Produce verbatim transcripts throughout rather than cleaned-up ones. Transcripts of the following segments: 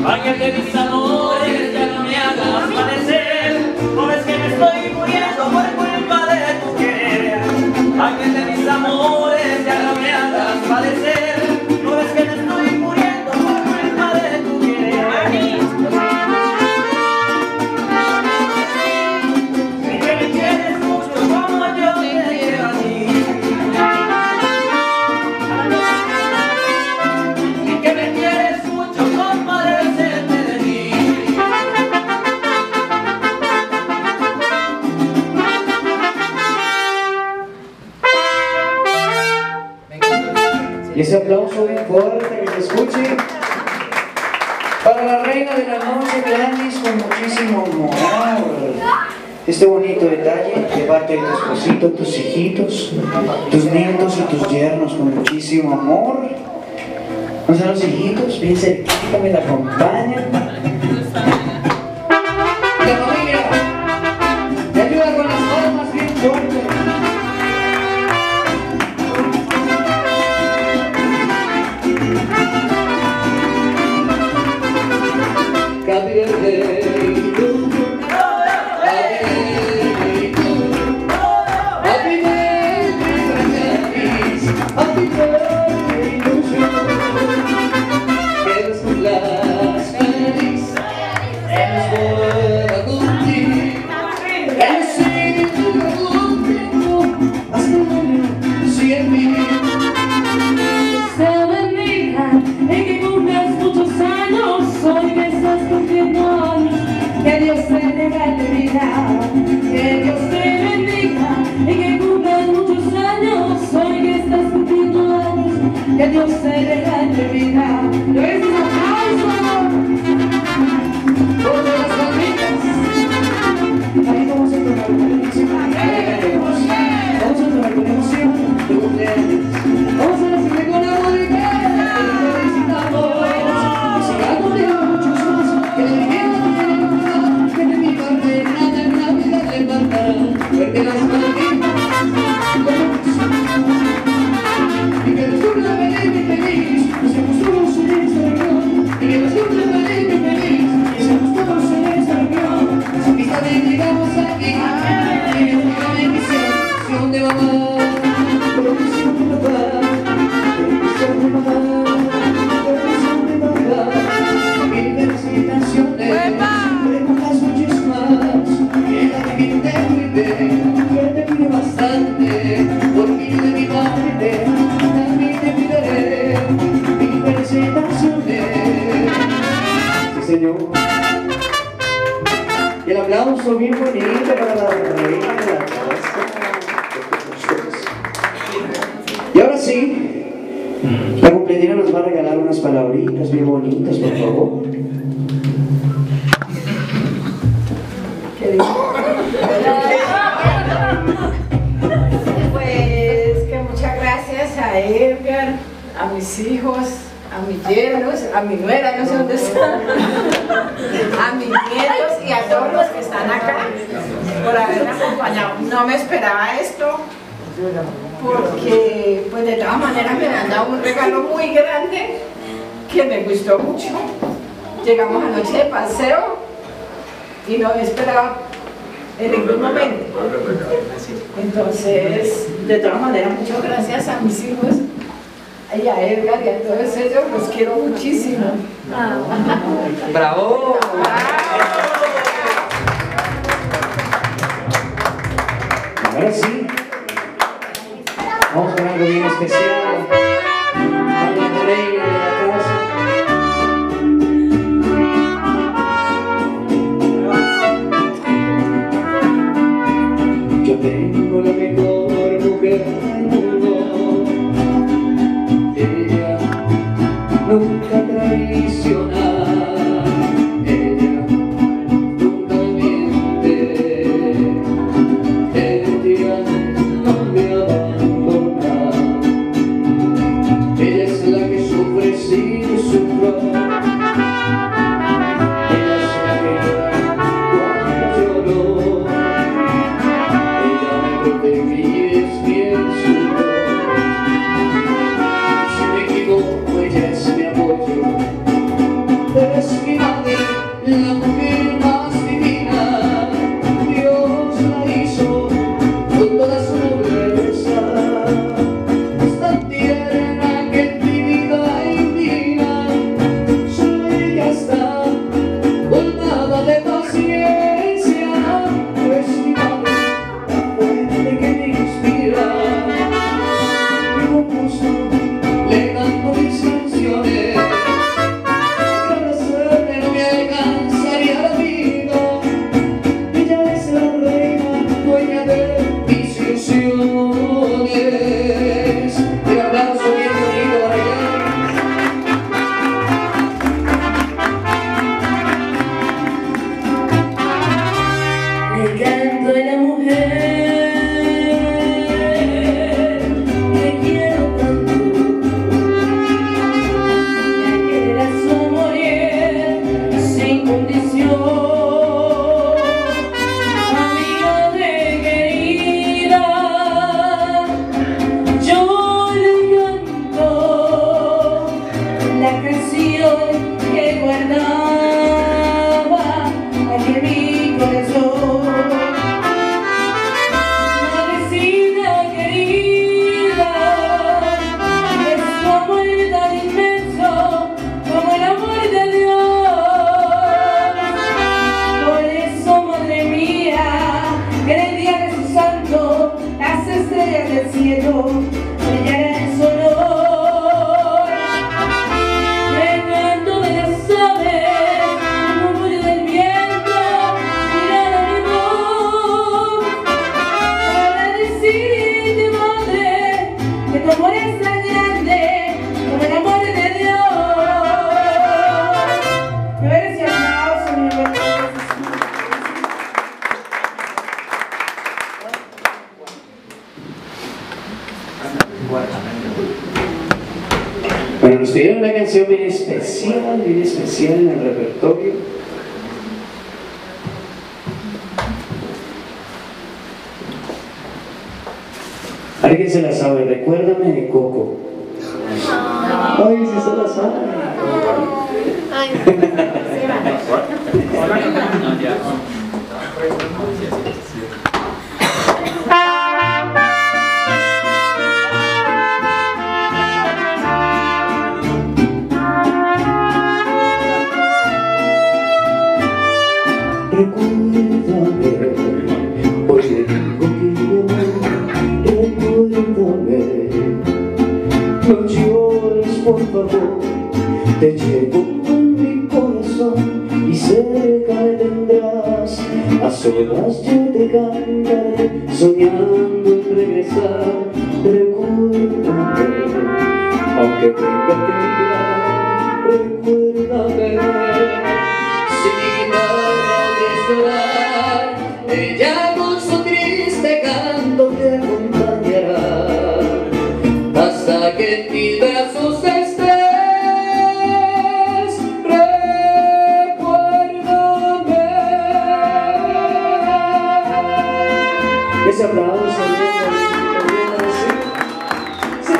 Ángel de mis amores, ya no me hagas padecer. No ves que me estoy muriendo por culpa de tu querer. Ángel de mis amores, ya no me hagas padecer. No ves que me estoy muriendo por culpa de tu querer. Y que me quieres mucho como yo te quiero a ti. Y que me quieres mucho compadecerte de mí. Y ese aplauso bien fuerte que se escuche para la reina de la noche, Gladys, con muchísimo amor. Este bonito detalle de parte de tu esposito, tus hijitos, tus nietos y tus yernos, con muchísimo amor. ¿No son los hijitos? Bien cerquita, me la acompañan. La familia me ayuda con las palmas bien fuertes. Happy birthday to you. Happy birthday to you. Happy birthday, happy birthday to you. Que los cumplas feliz, que los vuelva contigo, que los siga contigo hasta el año cien mil. Se bendiga y que cumplas muchos años. Hoy que estás cumpliendo años, que Dios te regale vida, que Dios te bendiga y que cumplas muchos años. Hoy que estás cumpliendo años, que Dios te regale vida. ¿Lo ves? Un aplauso por las familias. Ahí vamos a tomar con emoción. Vamos a tomar con emoción tu cumpleaños. Vamos a recibir con amor y que te felicitamos. Que siga contigo muchos más. Que le diga que de mi parte nada en la vida le faltará. Porque las malditas y que nos cumpla feliz y feliz. Que seamos todos en esta reunión. Y que nos cumpla feliz y feliz. Que seamos todos en esta reunión. Esa pista de llegamos aquí. Y que nos diga bendición de mamá. Bendición de papá. Bendición de mamá. Bendición de papá. Mil felicitaciones. Siempre con las noches más. Que la divina te cuide. Que te cuide bastante. Por mí de mi parte también te cuidaré. Mil felicitaciones. Sí, señor. Y el aplauso bien bonito para la reina de la casa. Y ahora sí, la cumpleañera nos va a regalar unas palabritas bien bonitas, por favor. Pues que muchas gracias a Edgar, a mis hijos, a mis yernos, a mi nuera, no sé dónde están, a mis nietos y a todos los que están acá por haberme acompañado. No me esperaba esto, porque pues de todas maneras me han dado un regalo muy grande que me gustó mucho. Llegamos anoche de paseo y no me esperaba en ningún momento. Entonces, de todas maneras, muchas gracias a mis hijos y a Edgar y a todos ellos, los quiero muchísimo. ¡Bravo! Ahora sí, vamos con algo bien especial para la reina de la casa. Yo tengo la mejor mujer del mundo. Ella nunca traiciona. Ella nunca miente. Ella no me abandona. Ella es la que sufre es mi madre, la mujer más divina. Dios la hizo con toda su nobleza, es tan tierna que tímida y divina. Solo ella está colmada de paciencia, es mi madre, la fuente que me inspira. Y con gusto le canto mis canciones, agradecerle no me alcanzaría la vida. Ella es la reina, dueña de mis ilusiones. Y un aplauso bien bonito para ella. Le canto a la mujer que quiero tanto, la que le da su amor sin condición. Amiga de querida, yo le canto la canción que guardaba aquí en mi corazón. Madrecita querida, es tu amor tan inmenso como el amor de Dios. Por eso, madre mía, que en el día de su santo las estrellas del cielo brillarán en su honor. Le canto de las aves, el murmullo del viento, mirar a mi voz, para decirte, madre, que tu amor es tan grande como el amor de Dios. Me merece un aplauso, mi amor. Bueno, nos pidieron una canción bien especial, bien especial en el repertorio. ¿Alguien se la sabe? Recuérdame de Coco. Ay, sí se la sabe. Recuérdame, hoy le digo que yo, recuérdame. No llores, por favor, te llevo en mi corazón y cerca me tendrás. A solas yo te cantaré, soñando en regresar. Recuérdame, aunque tenga que mirar, recuérdame. Si mi guitarra de llorar, ella con su triste canto te acompañará hasta que en mis brazos estés. Recuérdame. Ese aplauso bien bonito, bien así. Sí, sí.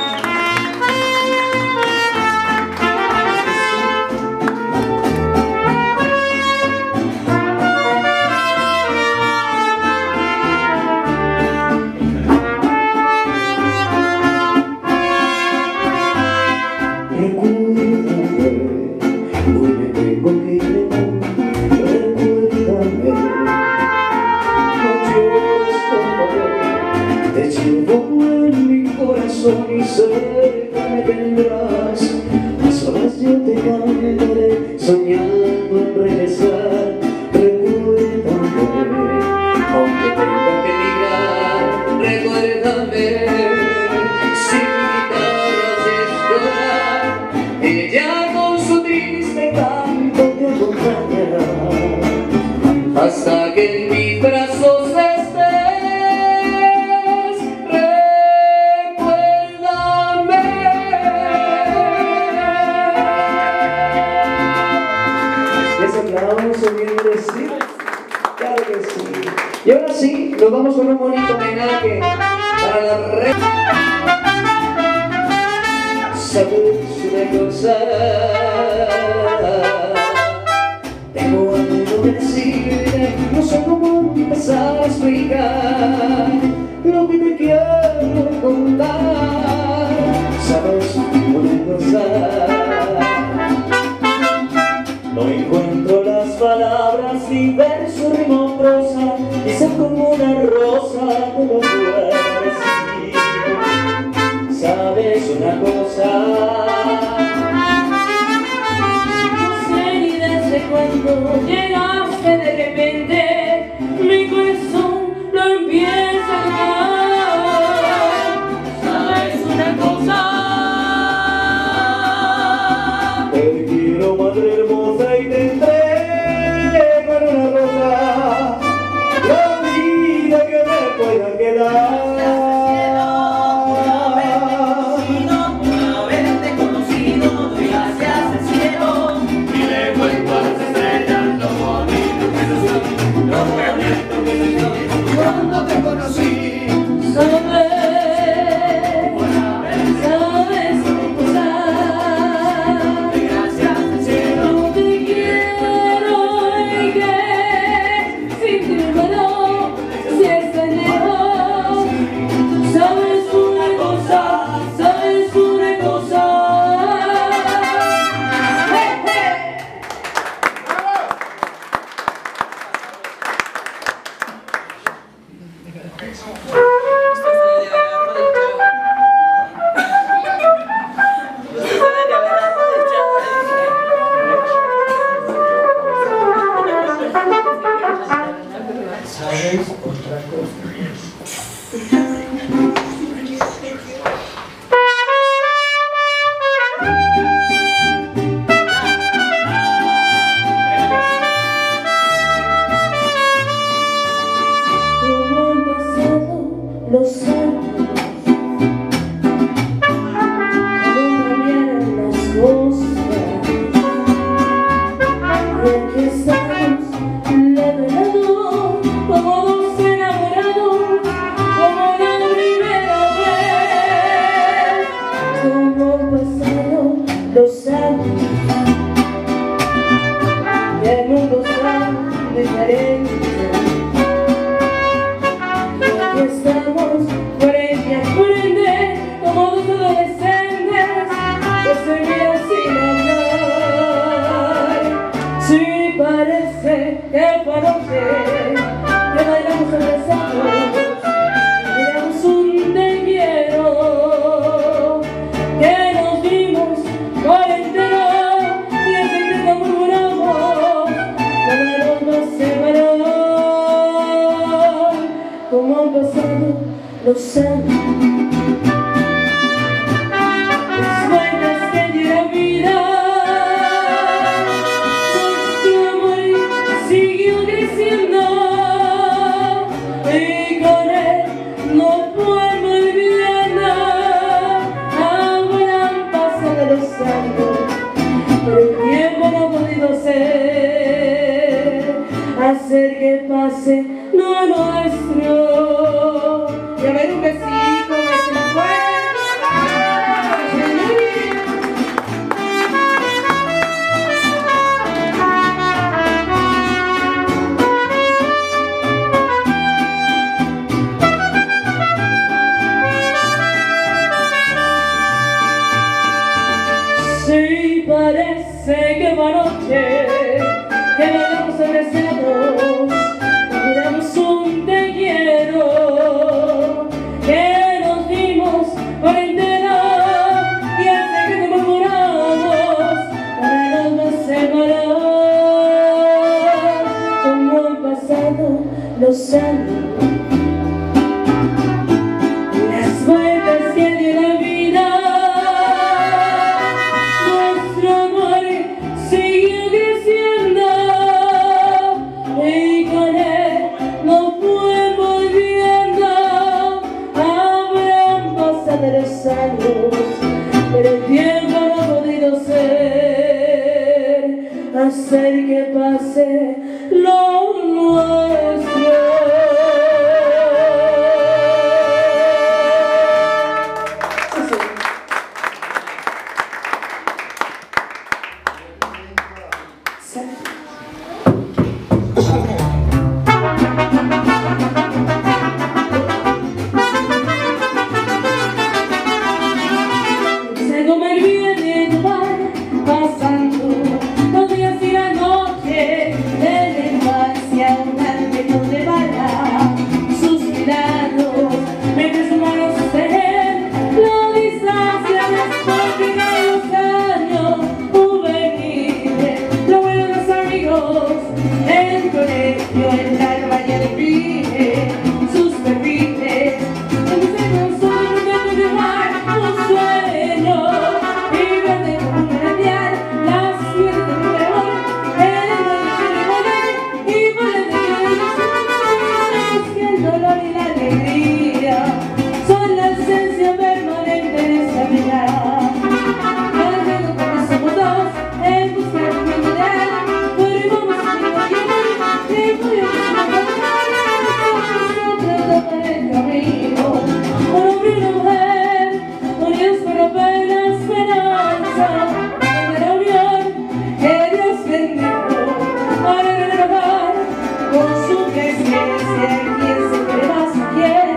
Recuérdame, hoy me tengo que ir de nuevo. Recuérdame, no llores, por favor, te llevo en mi corazón y cerca me tendrás. A solas yo te cantaré, soñando en regresar. Recuérdame, aunque tenga que mirar, recuérdame. Si mi guitarra es llorar, ella con su triste canto te acompañará hasta que en mis brazos estés. Recuérdame. Ese aplauso bien merecido, claro que sí. Y ahora sí, nos vamos con un bonito homenaje para la reina. Sabes una cosa, No encuentro las palabras ni verso, rimo, prosa, quizá como una rosa te lo pueda decir. ¿Sabes una cosa? No sé ni desde cuándo llegaste de repente, mi corazón lo empieza a dar. ¿Sabes una cosa? Te quiero, madre hermosa, y te entrego en una rosa la vida que me pueda quedar. Cuando te conocí, ¿Sabes? ¿Sabes una cosa? Gracias al cielo. No te quiero y que sin ti me muero si estás lejos. ¿Sabes una cosa? ¿Sabes una cosa? ¡Hey, hey! ¿sabes otra cosa? Como han pasado los años, cómo cambiaron las cosas, y aquí estamos, lado a lado, como dos enamorados, como la primera vez. Como han pasado los años, y el mundo está diferente. Aquí estamos frente a frente, como dos adolescentes que se miran sin hablar. Sí, parece que fue anoche que bailamos abrazados, miramos un te quiero, que nos vimos por entero y en secreto murmuramos la aroma separó. Como han pasado los años, las vueltas que dio la vida, nuestro amor siguió creciendo y con él nos fuimos viviendo. Ahora han pasado los años, pero el tiempo no ha podido ser hacer que pase lo nuestro. Y a ver un besito, besito fuerte. Sí, parece que fue anoche que bailamos abrazados, juramos un te quiero, que nos dimos por entero y al secreto murmuramos para no separar. Como han pasado los años, las vueltas que dio la vida, nuestro amor siguió creciendo y con él nos fuimos viviendo. Habrán pasado los años, pero el tiempo no ha podido ser hacer que pase lo nuestro. Se come el bien de tu bar, pasando los días irán pendejo para renovar con su presencia quien se quiere más a quién.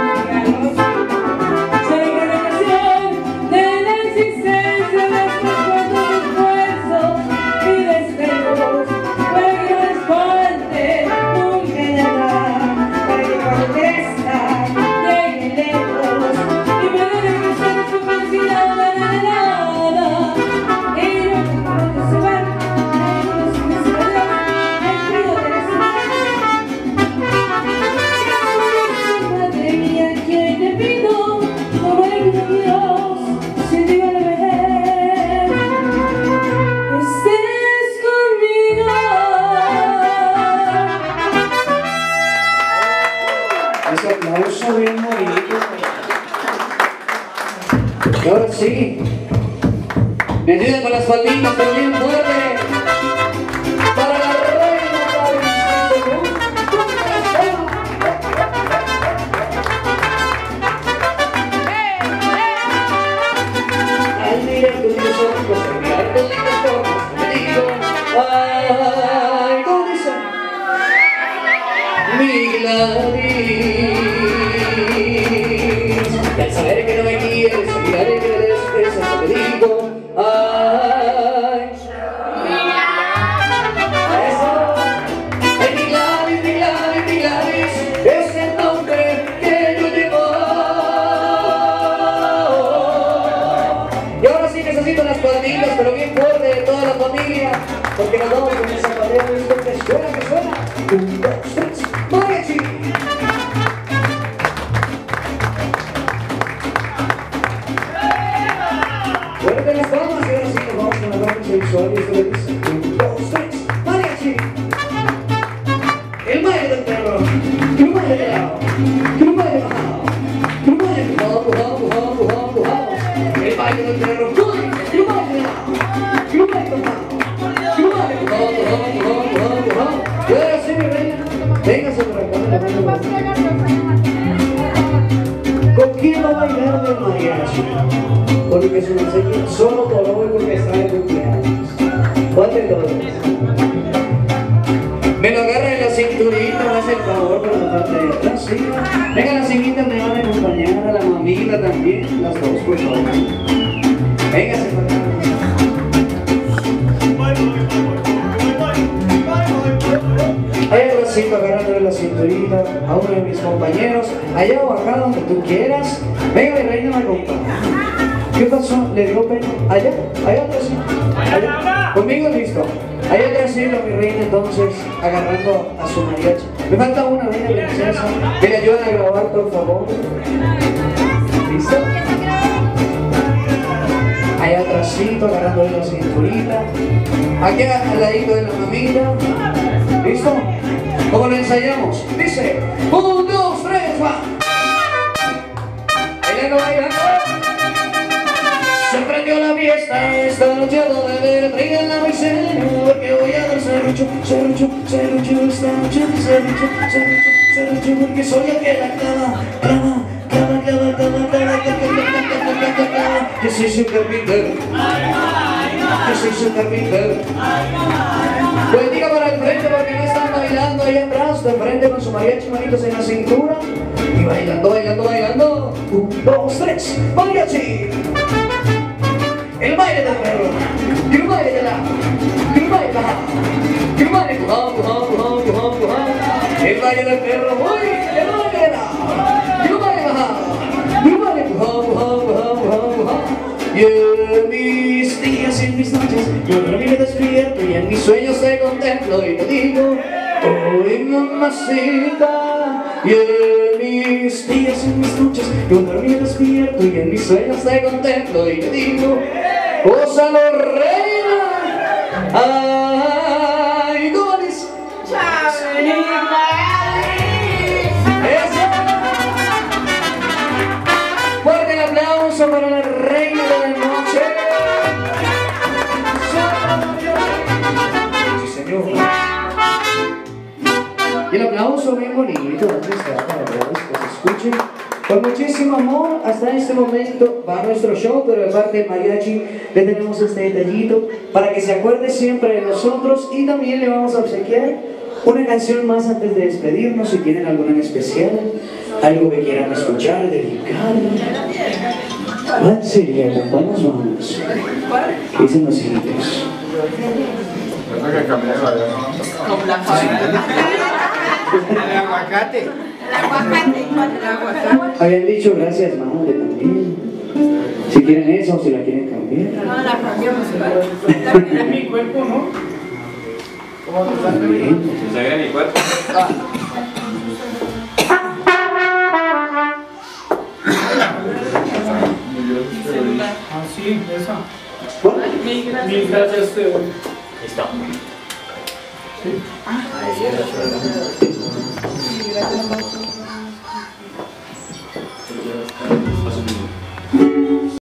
Soy generación de la existencia de estos cuantos esfuerzos y despejos para que no les falte nunca nada, para que cuando crezca llegue lejos y me den cruzar su felicidad de nada. Y no puedo saber, no sé qué se me da, el frío de la madre mía, que te pido, no me pido Dios, si digo la vejez, estés conmigo. Ese aplauso bien bonito. Y ahora sí, me ayudan con las palmitas, pero bien fuerte. Para la reina al mirar tus lindos ojos, al mirar tus lindos ojos, me digo, ay, ¿cómo dice? Mi Gladys. Y al saber que no me quieres, al mirar que me desprecias, te digo, ay, eso. Ay, mi Gladys, mi Gladys, mi Gladys, es el nombre que yo llevo. Y ahora sí necesito las palmitas, pero bien fuerte de toda la familia, porque nos vamos con esa pandemia de esto que suena, que suena. Un, dos, tres, mariachi. Fuerte las palmas y ahora sí nos vamos con la parte sexual y esto le dice. Un, dos, tres, mariachi. El baile del perro, que un baile de lado, que un baile bajado, que un baile empujado, empujado, empujado, empujado, empujado. El baile del perro, que un baile de lado, que un baile bajado, que un baile empujado, empujado, empujado, empujado, empujado. Y ahora sí, mi reina, véngase por acá, la mano. ¿Con quién va a bailar del mariachi? Porque es una señal solo por hoy porque está de cumpleaños. ¿Cuál de todos? Me lo agarra en la cinturita, me hace el favor por la parte de atrás, sí. Venga, las hijas me van a acompañar, a la mamita también, las dos, por favor. Véngase para acá. Hay un bracito agarrándole la cinturita a uno de mis compañeros, allá o acá donde tú quieras. Venga, mi reina, me acompaña. ¿Qué pasó? ¿Le dio pena? ¿Allá? ¿Allá atrás? ¿Allá? ¿Conmigo? Listo. Allá atrás sí, mi reina, entonces, agarrando a su mariachi. Me falta una, reina princesa. ¿Me le ayudan a grabar, por favor? ¿Listo? Allá atrásito, agarrándole la cinturita. Aquí al ladito de la mamita. ¿Listo? ¿Cómo lo ensayamos? Dice, un, dos, tres, va. Bailando, bailando. Se prendió la fiesta, esta noche a beber, traigan la maicena, porque voy a dar serrucho, serrucho, serrucho, esta noche, serrucho, serrucho, serrucho, porque soy el que la clava, clava, clava, clava, clava, clava, clava, clava, que soy su carpintero, que soy su carpintero. Pues diga para el frente porque no están bailando ahí atrás, de frente con su mariachi, manitos en la cintura, y bailando, bailando, bailando, un, dos, tres, mariachi. El baile del perro, que el baile de la, que el baile bajado, que el baile empujado, empujado, empujado, empujado, empujado. El baile del perro, uy, el baile de la, que el baile bajado, que el baile empujado, empujado, empujado, empujado, empujado. Y en mis días y en mis noches, yo dormí me despierto y en mis sueños te contemplo y te digo, hoy mamacita. Y en mis días y en mis noches, yo dormí me despierto y en mis sueños te contemplo y te digo, gózalo, reina. Ay, ¿cómo dice? Eso. Fuerte el aplauso para la reina de la noche. Sí, señor. Y el aplauso bien bonito, antes de para que se escuche con muchísimo. muchísimo amor. Hasta este momento va nuestro show, pero de parte de mariachi le tenemos este detallito para que se acuerde siempre de nosotros, y también le vamos a obsequiar una canción más antes de despedirnos. Si tienen alguna en especial, algo que quieran escuchar, dedicar. ¿Cuál sería? ¿Con cuál nos vamos? Dicen los siguientes. Con la El aguacate. El aguacate. El aguacate. Habían dicho gracias, madre, también. Si quieren esa o si la quieren cambiar. No, la cambiamos igual. Es mi cuerpo, ¿no? ¿Cómo te sale? Se ve mi cuerpo. Ah, sí, esa. ¿Cuál? Mil gracias, Teo. Listo. Sí. Ahí,